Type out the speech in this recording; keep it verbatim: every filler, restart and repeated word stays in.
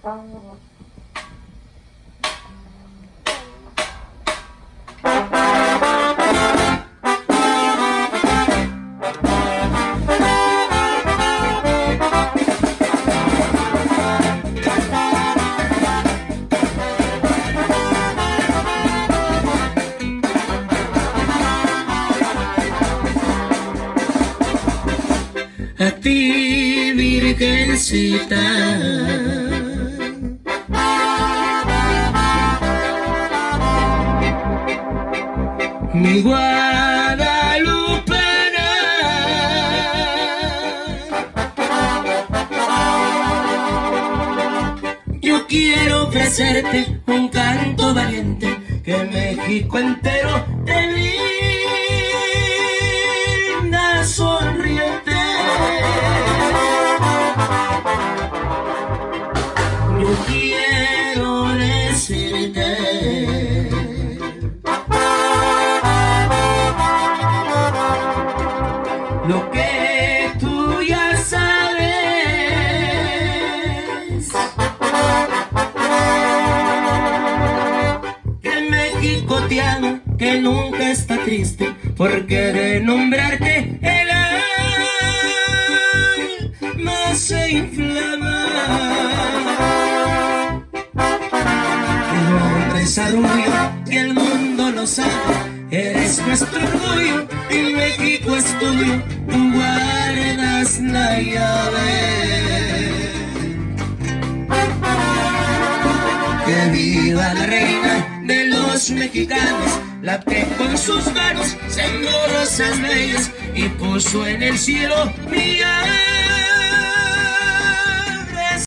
A ti, virgencita, mi guadalupana, yo quiero ofrecerte un canto valiente que México entero te brinda sonriente. Yo quiero decirte lo que tú ya sabes, que México te ama, que nunca está triste, porque de nombrarte el alma se inflama. Esa rubio que el mundo lo sabe, eres nuestro orgullo y México es tuyo, tú guardas la llave. Que viva la reina de los mexicanos, la que con sus manos sembró rosas bellas y puso en el cielo mi llave.